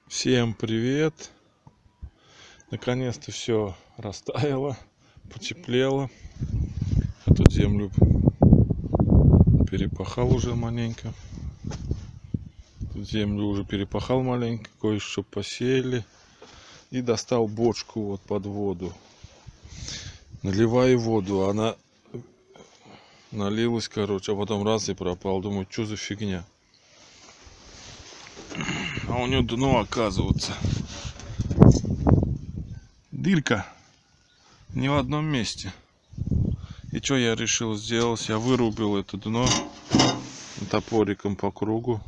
Всем привет! Наконец-то все растаяло, потеплело. А тут землю перепахал уже маленько. Тут землю уже перепахал маленько, кое-что посеяли. И достал бочку вот под воду. Наливаю воду, она налилась, короче, а потом раз и пропал. Думаю, что за фигня? А у нее дно, оказывается, дырка не в одном месте. И что я решил сделать? Я вырубил это дно топориком по кругу.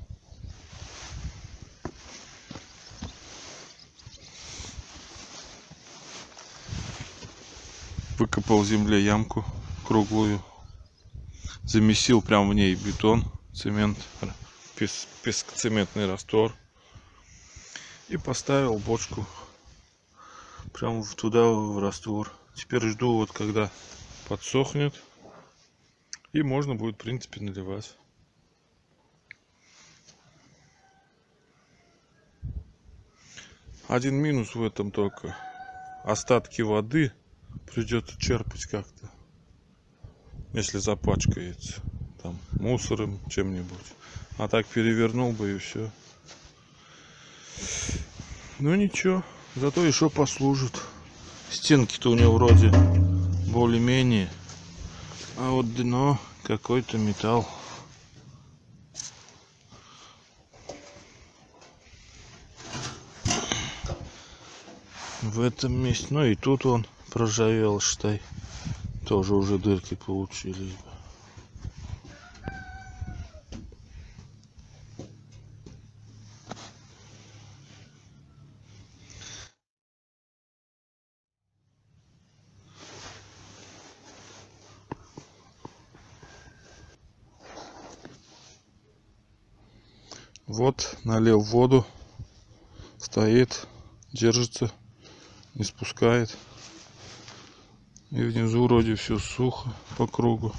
Выкопал в земле ямку круглую. Замесил прямо в ней бетон, цемент, пескоцементный раствор. И поставил бочку прямо туда в раствор. Теперь жду, вот когда подсохнет. И можно будет, в принципе, наливать. Один минус в этом только. Остатки воды придется черпать как-то. Если запачкается там мусором, чем-нибудь. А так перевернул бы и все. Ну ничего, зато еще послужит. Стенки-то у него вроде более-менее. А вот дно какой-то металл. В этом месте. Ну и тут он проржавел, считай. Тоже уже дырки получились. Вот, налил воду. Стоит, держится, не спускает. И внизу вроде все сухо по кругу.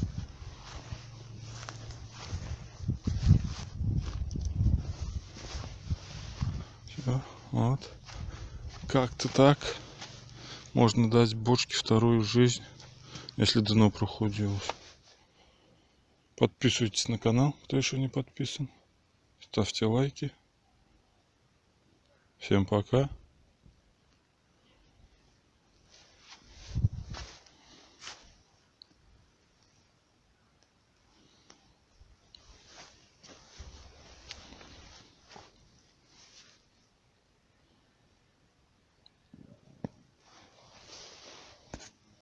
Все, вот. Как-то так. Можно дать бочке вторую жизнь, если дно прохудилось. Подписывайтесь на канал, кто еще не подписан. Ставьте лайки. Всем пока.